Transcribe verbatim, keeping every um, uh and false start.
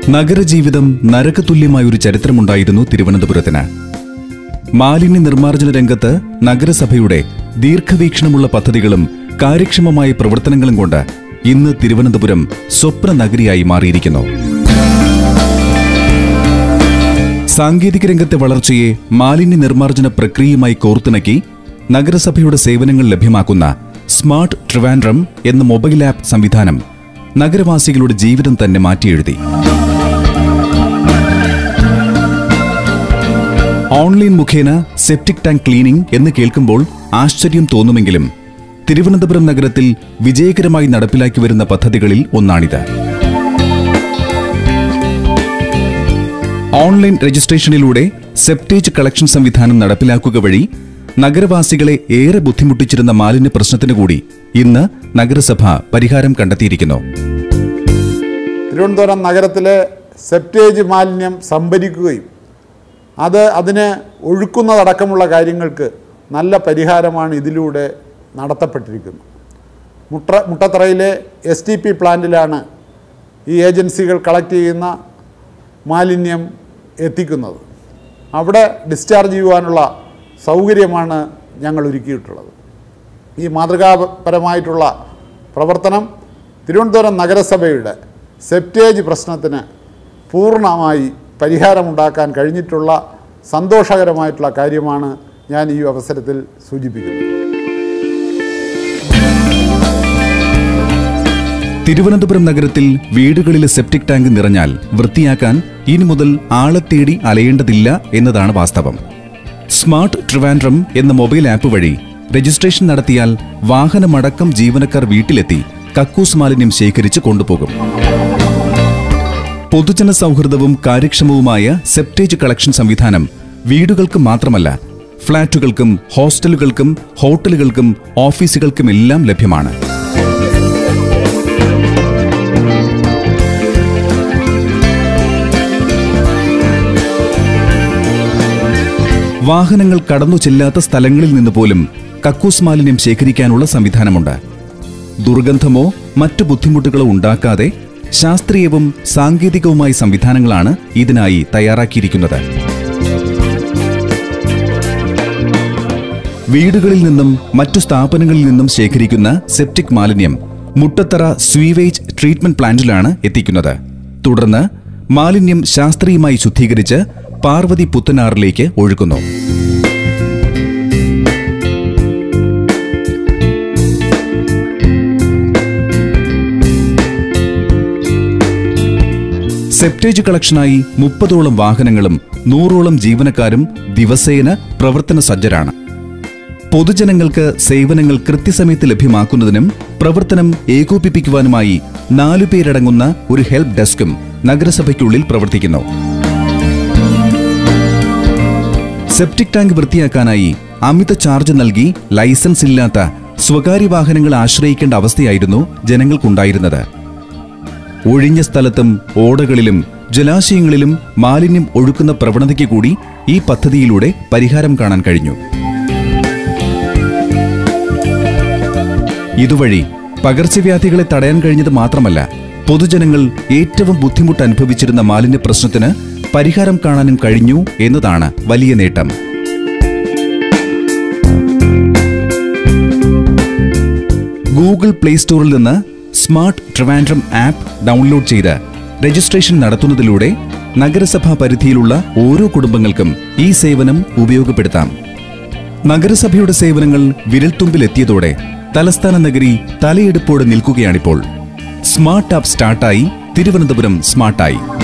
നഗരജീവിതം നരകതുല്യമായൊരു ചരിത്രമുണ്ടായിരുന്നു തിരുവനന്തപുരത്തിന്. മാലിന്യ നിർമ്മാർജ്ജന രംഗത്ത് നഗരസഭയുടെ ദീർഘവീക്ഷണമുള്ള പദ്ധതികളും കാര്യക്ഷമമായ പ്രവർത്തനങ്ങളും കൊണ്ട് ഇന്ന് തിരുവനന്തപുരം സ്വപ്ന നഗരിയായി മാറിയിരിക്കുന്നു. സാങ്കേതിക രംഗത്തെ വളർച്ചയെ മാലിന്യ നിർമ്മാർജ്ജന പ്രക്രിയയുമായി കോർത്തിണക്കി നഗരസഭയുടെ സേവനങ്ങൾ ലഭ്യമാക്കുന്ന സ്മാർട്ട് ട്രിവാൻഡ്രം എന്ന മൊബൈൽ ആപ്പ് സംവിധാനം നഗരവാസികളുടെ ജീവിതം തന്നെ മാറ്റിയെഴുതി. ഓൺലൈൻ മുഖേന സെപ്റ്റിക് ടാങ്ക് ക്ലീനിംഗ് എന്ന് കേൾക്കുമ്പോൾ ആശ്ചര്യം തോന്നുമെങ്കിലും തിരുവനന്തപുരം നഗരത്തിൽ വിജയകരമായി നടപ്പിലാക്കി വരുന്ന പദ്ധതികളിൽ ഒന്നാണിത്. ഓൺലൈൻ രജിസ്ട്രേഷനിലൂടെ സെപ്റ്റേജ് കളക്ഷൻ സംവിധാനം നടപ്പിലാക്കുക വഴി നഗരവാസികളെ ഏറെ ബുദ്ധിമുട്ടിച്ചിരുന്ന മാലിന്യ പ്രശ്നത്തിന് കൂടി ഇന്ന് നഗരസഭ പരിഹാരം കണ്ടെത്തിയിരിക്കുന്നു. തിരുവനന്തപുരം നഗരത്തിലെ സെപ്റ്റേജ് മാലിന്യം സംഭരിക്കുകയും അത് അതിനെ ഒഴുക്കുന്നതടക്കമുള്ള കാര്യങ്ങൾക്ക് നല്ല പരിഹാരമാണ് ഇതിലൂടെ നടത്തപ്പെട്ടിരിക്കുന്നത്. മുട്ട മുട്ടത്തറയിലെ എസ് ടി പി പ്ലാന്റിലാണ് ഈ ഏജൻസികൾ കളക്ട് ചെയ്യുന്ന മാലിന്യം എത്തിക്കുന്നത്. അവിടെ ഡിസ്ചാർജ് ചെയ്യുവാനുള്ള സൗകര്യമാണ് ഞങ്ങൾ ഒരുക്കിയിട്ടുള്ളത്. ഈ മാതൃകാപരമായിട്ടുള്ള പ്രവർത്തനം തിരുവനന്തപുരം നഗരസഭയുടെ സെപ്റ്റേജ് പ്രശ്നത്തിന് പൂർണ്ണമായി പരിഹാരമുണ്ടാക്കാൻ കഴിഞ്ഞിട്ടുള്ള സന്തോഷകരമായിട്ടുള്ള കാര്യമാണ് ഞാൻ ഈ അവസരത്തിൽ സൂചിപ്പിക്കുന്നത്. തിരുവനന്തപുരം നഗരത്തിൽ വീടുകളിലെ സെപ്റ്റിക് ടാങ്ക് നിറഞ്ഞാൽ വൃത്തിയാക്കാൻ ഇനി മുതൽ ആളെ തേടി അലയേണ്ടതില്ല എന്നതാണ് വാസ്തവം. സ്മാർട്ട് ട്രിവാൻഡ്രം എന്ന മൊബൈൽ ആപ്പ് വഴി രജിസ്ട്രേഷൻ നടത്തിയാൽ വാഹനമടക്കം ജീവനക്കാർ വീട്ടിലെത്തി കക്കൂസ് മാലിന്യം ശേഖരിച്ച് കൊണ്ടുപോകും. പൊതുജന സൗഹൃദവും കാര്യക്ഷമവുമായ സെപ്റ്റേജ് കളക്ഷൻ സംവിധാനം വീടുകൾക്ക് മാത്രമല്ല, ഫ്ളാറ്റുകൾക്കും ഹോസ്റ്റലുകൾക്കും ഹോട്ടലുകൾക്കും ഓഫീസുകൾക്കുമെല്ലാം ലഭ്യമാണ്. വാഹനങ്ങൾ കടന്നു ചെല്ലാത്ത സ്ഥലങ്ങളിൽ നിന്ന് പോലും കക്കൂസ് മാലിന്യം ശേഖരിക്കാനുള്ള സംവിധാനമുണ്ട്. ദുർഗന്ധമോ മറ്റു ബുദ്ധിമുട്ടുകളോ ഉണ്ടാക്കാതെ ശാസ്ത്രീയവും സാങ്കേതികവുമായ സംവിധാനങ്ങളാണ് ഇതിനായി തയ്യാറാക്കിയിരിക്കുന്നത്. വീടുകളിൽ നിന്നും മറ്റു സ്ഥാപനങ്ങളിൽ നിന്നും ശേഖരിക്കുന്ന സെപ്റ്റിക് മാലിന്യം മുട്ടത്തറ സ്വീവേജ് ട്രീറ്റ്മെന്റ് പ്ലാന്റിലാണ് എത്തിക്കുന്നത്. തുടർന്ന് മാലിന്യം ശാസ്ത്രീയമായി ശുദ്ധീകരിച്ച് പാർവതി പുത്തനാറിലേക്ക് ഒഴുക്കുന്നു. സെപ്റ്റേജ് കളക്ഷനായി മുപ്പതോളം വാഹനങ്ങളും നൂറോളം ജീവനക്കാരും ദിവസേന പ്രവർത്തന സജ്ജരാണ്. പൊതുജനങ്ങൾക്ക് സേവനങ്ങൾ കൃത്യസമയത്ത് ലഭ്യമാക്കുന്നതിനും പ്രവർത്തനം ഏകോപിപ്പിക്കുവാനുമായി നാലുപേരടങ്ങുന്ന ഒരു ഹെൽപ്പ് ഡെസ്കും നഗരസഭയ്ക്കുള്ളിൽ പ്രവർത്തിക്കുന്നു. സെപ്റ്റിക് ടാങ്ക് വൃത്തിയാക്കാനായി അമിത ചാർജ് നൽകി ലൈസൻസ് ഇല്ലാത്ത സ്വകാര്യ വാഹനങ്ങൾ ആശ്രയിക്കേണ്ട അവസ്ഥയായിരുന്നു ജനങ്ങൾക്കുണ്ടായിരുന്നത്. ഒഴിഞ്ഞ സ്ഥലത്തും ഓടകളിലും ജലാശയങ്ങളിലും മാലിന്യം ഒഴുക്കുന്ന പ്രവണതയ്ക്ക് കൂടി ഈ പദ്ധതിയിലൂടെ പരിഹാരം കാണാൻ കഴിഞ്ഞു. ഇതുവഴി പകർച്ചവ്യാധികളെ തടയാൻ കഴിഞ്ഞത് മാത്രമല്ല, പൊതുജനങ്ങൾ ഏറ്റവും ബുദ്ധിമുട്ട് അനുഭവിച്ചിരുന്ന മാലിന്യ പ്രശ്നത്തിന് പരിഹാരം കാണാനും കഴിഞ്ഞു എന്നതാണ് വലിയ നേട്ടം. ഗൂഗിൾ പ്ലേ സ്റ്റോറിൽ നിന്ന് സ്മാർട്ട് ട്രിവാൻഡ്രം ആപ്പ് ഡൗൺലോഡ് ചെയ്ത് രജിസ്ട്രേഷൻ നടത്തുന്നതിലൂടെ നഗരസഭാ പരിധിയിലുള്ള ഓരോ കുടുംബങ്ങൾക്കും ഈ സേവനം ഉപയോഗപ്പെടുത്താം. നഗരസഭയുടെ സേവനങ്ങൾ വിരൽത്തുമ്പിലെത്തിയതോടെ തലസ്ഥാന നഗരി തലയെടുപ്പോടെ നിൽക്കുകയാണിപ്പോൾ. സ്മാർട്ട് ആപ്പ് സ്റ്റാർട്ടായി, തിരുവനന്തപുരം സ്മാർട്ടായി.